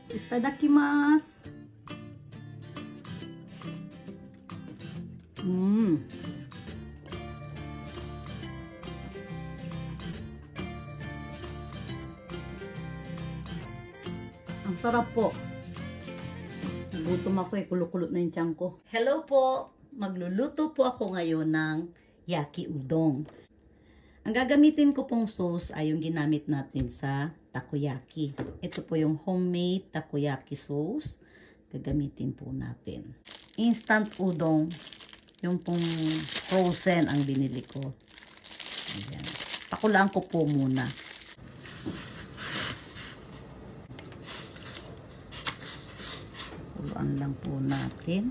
Itadakimasu. Ang sarap po. Nagutom ako eh. Kulot-kulot na yung tiyan ko. Hello po! Magluluto po ako ngayon ng yaki udon. Ang gagamitin ko pong sauce ay yung ginamit natin sa takoyaki. Ito po yung homemade takoyaki sauce. Gagamitin po natin. Instant udon. Yung pong frozen ang binili ko. Ayan. Pakulaan ko po muna. Pakuluan lang po natin.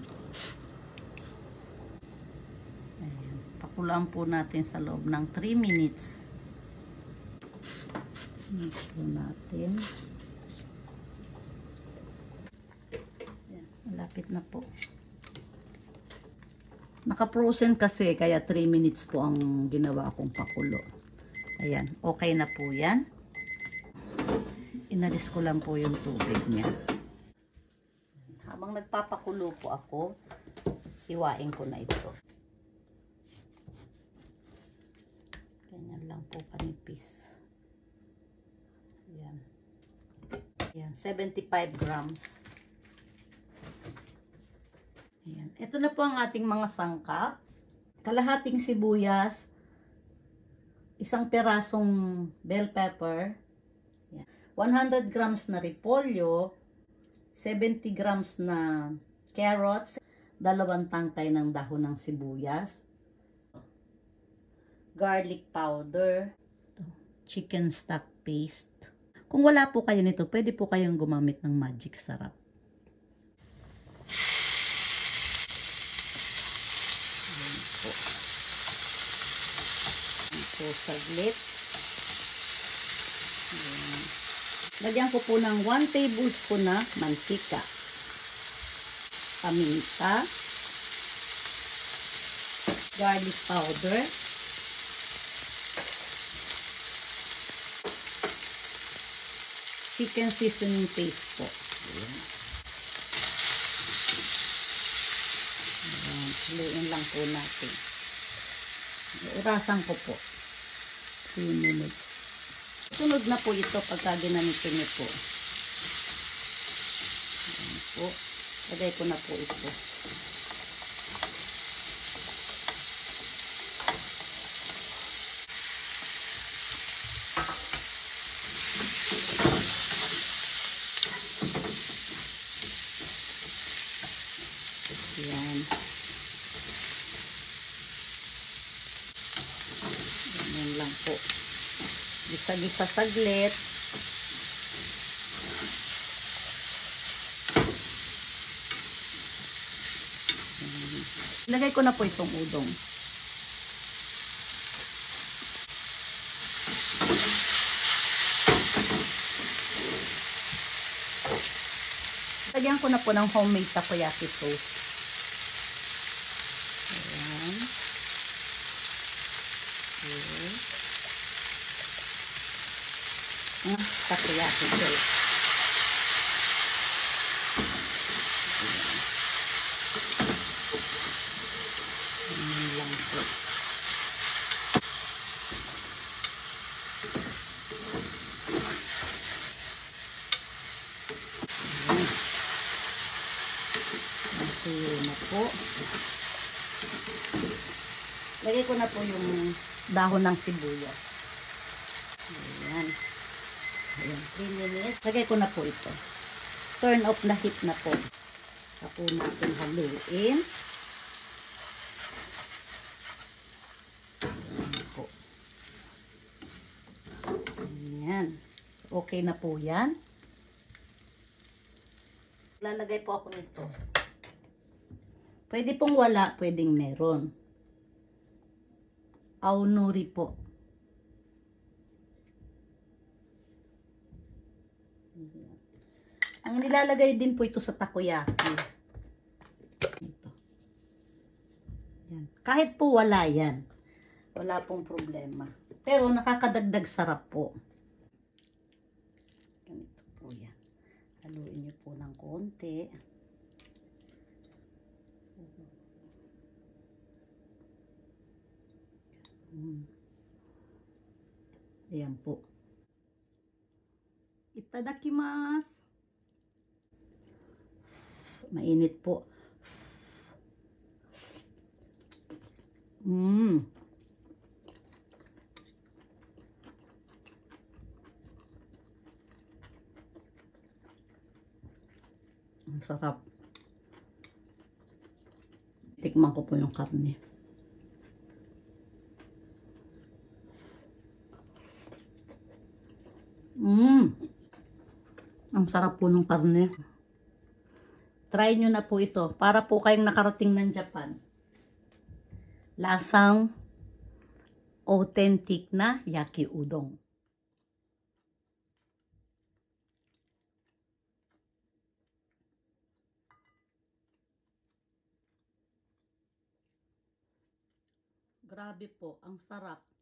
Ayan. Pakulaan po natin sa loob ng 3 minutes. Mix po natin. Ayan. Malapit na po. Naka-frozen kasi, kaya 3 minutes po ang ginawa kong pakulo. Ayan, okay na po yan. Inalis ko lang po yung tubig niya. Habang nagpapakulo po ako, hiwain ko na ito. Ganyan lang po kanipis. Ayan. Ayan, 75 grams. Ayan. Ito na po ang ating mga sangkap. Kalahating sibuyas, isang perasong bell pepper, ayan. 100 grams na repolyo, 70 grams na carrots, 2 tangkay ng dahon ng sibuyas, garlic powder, chicken stock paste. Kung wala po kayo nito, pwede po kayong gumamit ng magic sarap. So, saglit. Ayan. Lagyan ko po ng 1 tablespoon na mantika. Paminta. Garlic powder. Chicken seasoning paste po. Ayan. Ayan. Haluin lang po natin. Urasan ko po. 3 minutes. Sunod na po ito pagka ginamito niyo po. Ayan po. Lagay ko na po ito. Ayan. Ayan lang po. Gisa-gisa saglit. Ilagay ko na po itong udong. Lagyan ko na po ng homemade takoyaki sauce. Ayan. Okay. Takoyaki sauce. Ayan lang po. Natuyo na po. Lagay ko na po yung dahon ng sibuyas. Ayan. Ayan, 3 minutes. Lagay ko na po ito. Turn off na heat na po. Saka po natin haluin. Ayan po. Ayan. Okay na po yan. Lalagay po ako nito. Pwede pong wala, pwedeng meron. Aonori po. Ang nilalagay din po ito sa takoyaki. Ito. Yan. Kahit po wala yan. Wala pong problema. Pero nakakadagdag sarap po. Ganito po yan. Haluin niyo po ng konti. Ayan po. Itadakimasu. Mainit po. Ang sarap. Tikman ko po yung karne. Ang sarap po ng karne. Try nyo na po ito. Para po kayong nakarating ng Japan. Lasang authentic na yaki udon. Grabe po, ang sarap.